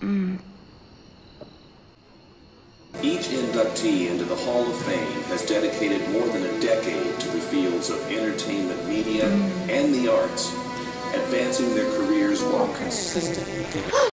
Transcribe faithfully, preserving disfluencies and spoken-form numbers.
Mm. Each inductee into the Hall of Fame has dedicated more than a decade to the fields of entertainment media and the arts, advancing their careers while consistently